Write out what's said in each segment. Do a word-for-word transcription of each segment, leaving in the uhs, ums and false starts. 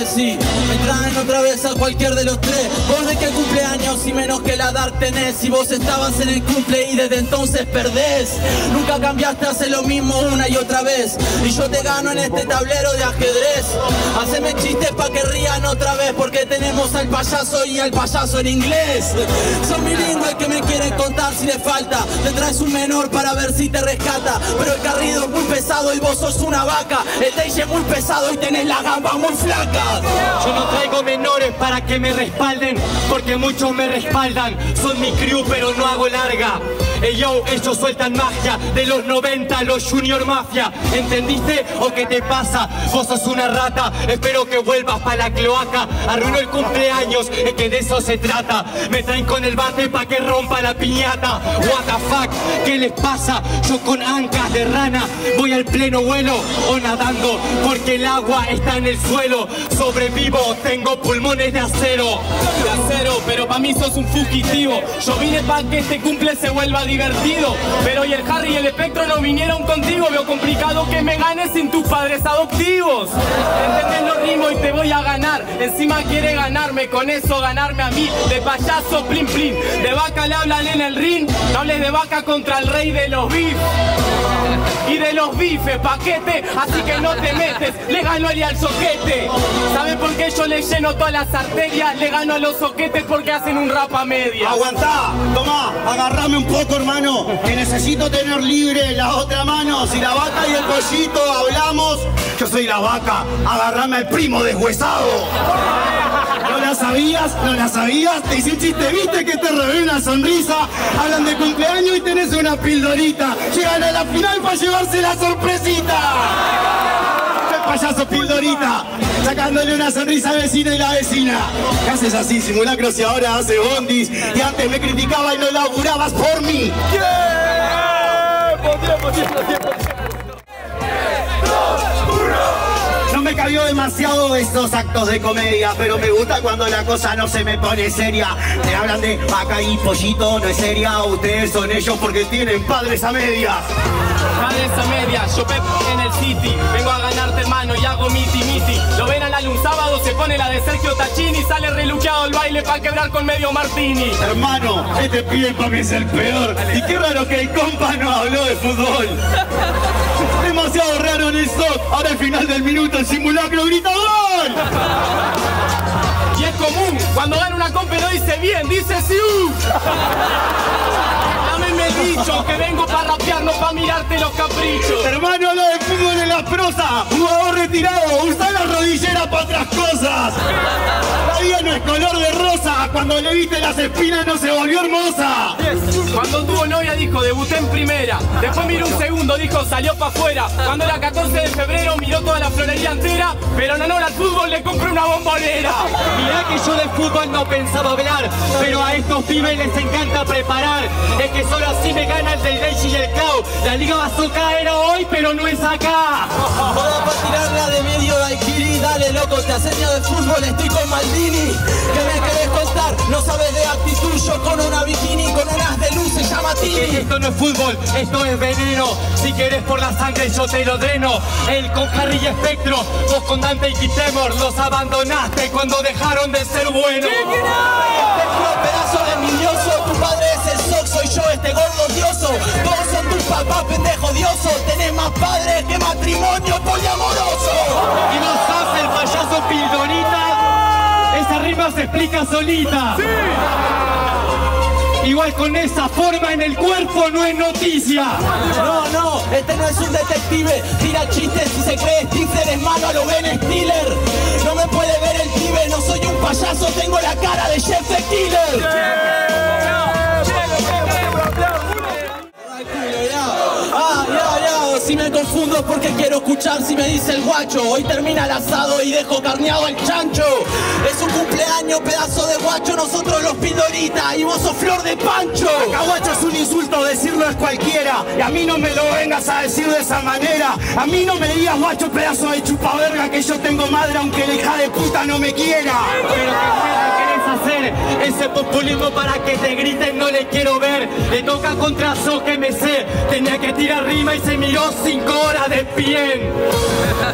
sí, me traen otra vez a cualquier de los tres. Vos de qué cumpleaños y menos que la Dark tenés. Y vos estabas en el cumple y desde entonces perdés. Nunca cambiaste, hace lo mismo una y otra vez. Y yo te gano en este tablero de ajedrez. Haceme chistes pa' que rían otra vez, porque tenemos al payaso y al payaso en inglés. Son bilingües que me quieren contar si le falta. Te traes un menor para ver si te rescata. Pero el carrido es muy pesado y vos sos una vaca. El teille es muy pesado y tenés la gamba muy flaca. Yo no traigo menores para que me respalden, porque muchos me respaldan. Son mi crew pero no hago larga. Ey yo, ellos sueltan magia de los noventa, los Junior Mafia. ¿Entendiste o qué te pasa? Vos sos una rata, espero que vuelvas pa' la cloaca. Arruino el cumpleaños, es que de eso se trata. Me traen con el bate pa' que rompa la piñata. What the fuck, ¿qué les pasa? Yo con ancas de rana voy al pleno vuelo o nadando, porque el agua está en el suelo. Sobrevivo, tengo pulmones de acero. De acero, pero pa' mí sos un fugitivo. Yo vine pa' que este cumple se vuelva divertido, pero hoy el Harry y el Espectro no vinieron contigo. Veo complicado que me ganes sin tus padres adoptivos. ¿Entendés? No rimo y te voy a ganar. Encima quiere ganarme, con eso ganarme a mí. De payaso, plin plin. De vaca le hablan en el ring. No hables de vaca contra el rey de los bifes. Y de los bifes, paquete, así que no te metes. Le gano a él y al soquete. ¿Sabes por qué yo le lleno todas las arterias? Le gano a los soquetes porque hacen un rap a media. Aguantá, toma, agarrame un poco, hermano, que necesito tener libre la otra mano. Si la vaca y el pollito hablamos, yo soy la vaca, agarrame al primo deshuesado. ¿No la sabías? ¿No la sabías? Te hice un chiste, viste que te robé una sonrisa. Hablan de cumpleaños y tenés una pildorita. Llegan a la final para llevarse la sorpresita. ¡Qué payaso pildorita! Sacándole una sonrisa al vecino y la vecina. ¿Qué haces así, simulacros, y ahora hace bondis? Y antes me criticaba y no laburabas por mí. ¡Tiempo, tiempo, tiempo, tiempo! No me cabió demasiado estos actos de comedia, pero me gusta cuando la cosa no se me pone seria. Me hablan de vaca y pollito, no es seria. Ustedes son ellos porque tienen padres a medias. Padres a medias, yo Pep en el City. Vengo a ganarte, hermano, y hago miti miti. Lo ven a la un sábado, se pone la de Sergio Tachini. Sale reluqueado el baile pa' quebrar con medio martini. Hermano, este pibe pa' mí es el peor. Y qué raro que el compa no habló de fútbol. Demasiado raro en el stock. Ahora al final del minuto el simulacro grita ¡gol! Y es común, cuando gana una compa no dice bien, dice siu. Dámeme el dicho, que vengo pa' rapear, no pa' mirarte los caprichos. Hermano, lo de fútbol en la prosa. Jugador retirado, usa la rodillera pa' otras cosas. La vida no es color de rosa. Cuando le viste las espinas no se volvió hermosa. Cuando tuvo novia dijo, debuté en primera. Después miró un segundo, dijo, salió pa' afuera. Cuando era catorce de febrero miró toda la florería entera. Pero en honor al fútbol le compré una bombonera. Mirá que yo de fútbol no pensaba hablar, pero a estos pibes les encanta preparar. Es que solo así me gana el del Benji y el Clau. La Liga Bazooka era hoy, pero no es acá. Joda pa' tirarla de medio Daiquiri. Dale loco, te aseño de fútbol, estoy con Maldini. ¿Qué me querés contar? No sabes de actitud. Yo con una bikini, con unas de luz se llama Tini. Esto no es fútbol, esto es veneno. Si querés por la sangre yo te lo dreno. Él con Harry y Espectro, vos con Dante y Kitemor. Los abandonaste cuando dejaron de ser buenos. Espectro, pedazo de envidioso. Tu padre es el Sox, soy yo este gordo odioso. Todos son tus papás, pendejo odioso. Tenés más padres que matrimonio poliamoroso. Y no sos el payaso pildorita. Esa rima se explica solita. ¡Sí! Igual con esa forma en el cuerpo no es noticia. No, no, este no es un detective. Tira chistes y se cree Stifler, es malo a lo Ben Stiller. No me puede ver el pibe, no soy un payaso, tengo la cara de Jeff the Killer. Ah, ya, ya, si me confundo porque quiero escuchar si me dice el guacho. Hoy termina el asado y dejo carneado al chancho. Es un cumpleaños, pedazo de guacho, nosotros los pildoritas y vos sos flor de pancho. Acá guacho es un insulto, decirlo es cualquiera. Y a mí no me lo vengas a decir de esa manera. A mí no me digas guacho, pedazo de chupaverga, que yo tengo madre aunque la hija de puta no me quiera. Pero que mierda querés hacer ese populismo para que te griten, no le quiero ver. Le toca contra So que me sé. Tenía que tirar rima y se miró cinco horas de pie.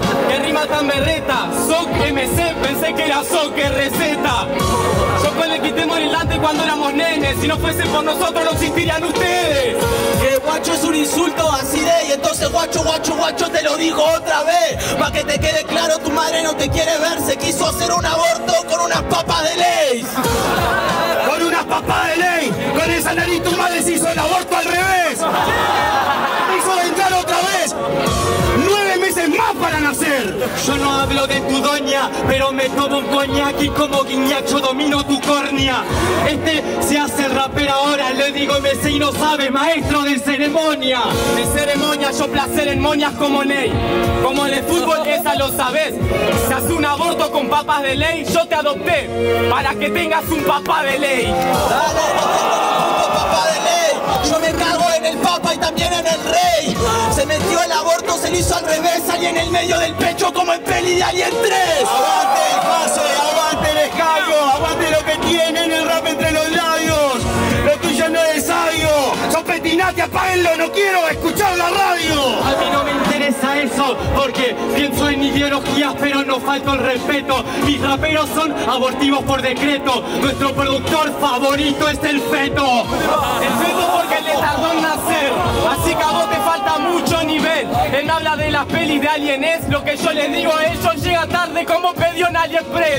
rima tan berreta. Soc M C, pensé que era Soc receta. Yo con el quitemos el lante cuando éramos nenes. Si no fuese por nosotros no existirían ustedes. Que guacho es un insulto así de. Y entonces guacho, guacho, guacho te lo digo otra vez. Pa' que te quede claro, tu madre no te quiere ver. Se quiso hacer un aborto con unas papas de ley. Con unas papas de ley. Con esa nariz tu madre se hizo el aborto al revés. Hizo entrar otra vez. Nueve meses más para nacer. Yo no hablo de tu doña, pero me tomo un coñac y como guiñacho domino tu córnea. Este se hace rapero ahora, le digo M C y no sabe, maestro de ceremonia. De ceremonia, yo placer en moñas como Ney. Como en el fútbol, esa lo sabés. Se hace un aborto con papas de ley, yo te adopté para que tengas un papá de ley. Dale, no tengo ningún papá de ley. Yo me cago en el papa y también en el rey. Se metió el aborto, se lo hizo al revés, salí en el medio del pecho como en peli de Alien tres. Aguante el pase, aguante el escabio, aguante lo que tienen el rap entre los labios. Lo tuyo no es sabio. Son petinati, apáguenlo, no quiero escuchar la radio. A mí no me interesa eso, porque pienso en ideologías, pero no falto el respeto. Mis raperos son abortivos por decreto. Nuestro productor favorito es el feto. El feto porque le tardó en nacer. Así que a vos te falta mucho nivel. Él me habla de las pelis de Alien es. Lo que yo les digo a ellos llega tarde como pedió en AliExpress.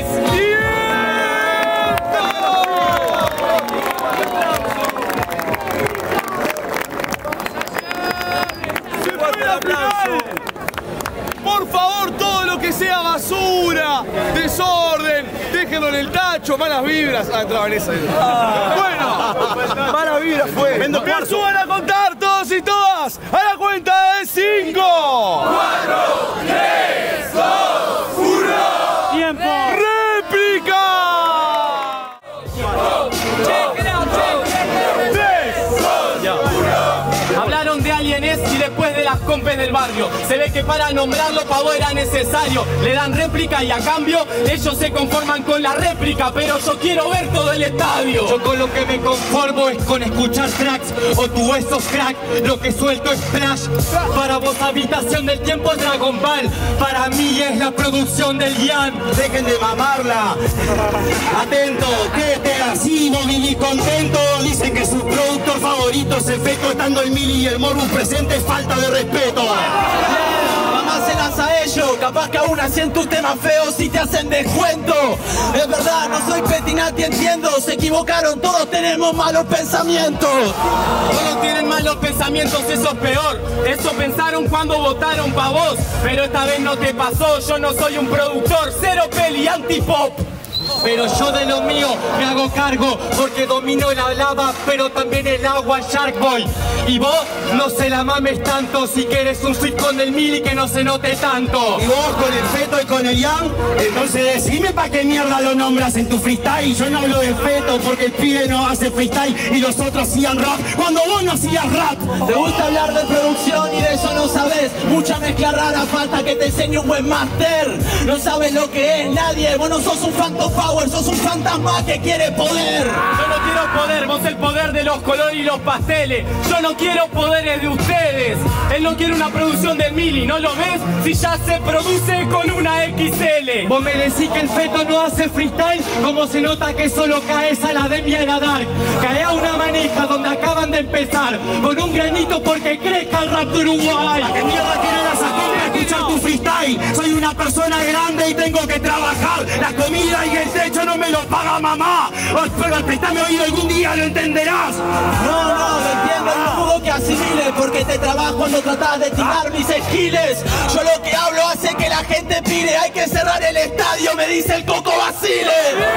Por favor, todo lo que sea basura, desorden, déjenlo en el tacho, malas vibras. Ah, entraba en esa. Bueno, malas vibras fue. Me suban a contar todos y todas a la cuenta de cinco, cuatro, tres, dos, uno. ¡Tiempo! ¡Réplica! Hablaron de Alienes y después de las compes del barrio. Se ve que para nombrarlo pavo era necesario. Le dan réplica y a cambio ellos se conforman con la réplica. Pero yo quiero ver todo el estadio. Yo con lo que me conformo es con escuchar tracks o tu hueso crack. Lo que suelto es flash. Para vos habitación del tiempo Dragon Ball. Para mí es la producción del Ian. Dejen de mamarla. Atento, que te así, no viví contento. Dicen que su productor favorito es el feto, estando el Mili y el Morbus presente, falta de respeto. Mamáselas a ellos, capaz que aún así en tus temas feos y te hacen descuento. Es verdad, no soy petinati, entiendo. Se equivocaron, todos tenemos malos pensamientos. Todos tienen malos pensamientos, eso es peor. Eso pensaron cuando votaron pa' vos. Pero esta vez no te pasó, yo no soy un productor. Cero peli, anti-pop. Pero yo de lo mío me hago cargo, porque domino la lava, pero también el agua, Shark Boy. Y vos no se la mames tanto, si quieres un fit con el Mili que no se note tanto. Y vos con el feto y con el Ian, entonces decime pa' qué mierda lo nombras en tu freestyle. Yo no hablo de feto porque el pibe no hace freestyle y los otros hacían rap cuando vos no hacías rap. Te gusta hablar de producción y de eso no sabes. Mucha mezcla rara, falta que te enseñe un buen máster. No sabes lo que es nadie, vos no sos un Phantom Power, sos un fantasma que quiere poder. Yo no quiero poder, vos el poder de los colores y los pasteles. Yo no quiero poderes de ustedes. Él no quiere una producción de Mili, ¿no lo ves? Si ya se produce con una X L. Vos me decís que el feto no hace freestyle, como se nota que solo caes a la Academia de la Dark. Cae a una manija donde acaban de empezar, con un granito porque crezca el rap de Uruguay. ¿A qué mierda quieren las para escuchar tu freestyle? Soy una persona grande y tengo que trabajar. La comida y el techo no me lo paga mamá. Pero prestame oído, algún día lo entenderás. No, no, lo entiendo, no dudo que asimiles, porque te trabajo cuando tratás de tirar mis skills. Yo lo que hablo hace que la gente pire. Hay que cerrar el estadio, me dice el Coco Basile.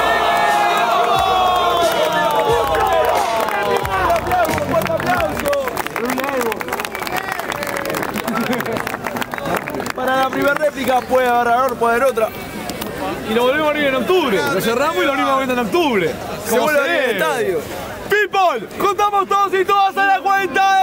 Para la primera réplica puede agarrar, puede haber otra. Y lo volvemos a abrir en octubre. Lo cerramos y lo abrimos a abrir en octubre. Se vuelve a abrir el estadio. People, contamos todos y todas a la cuenta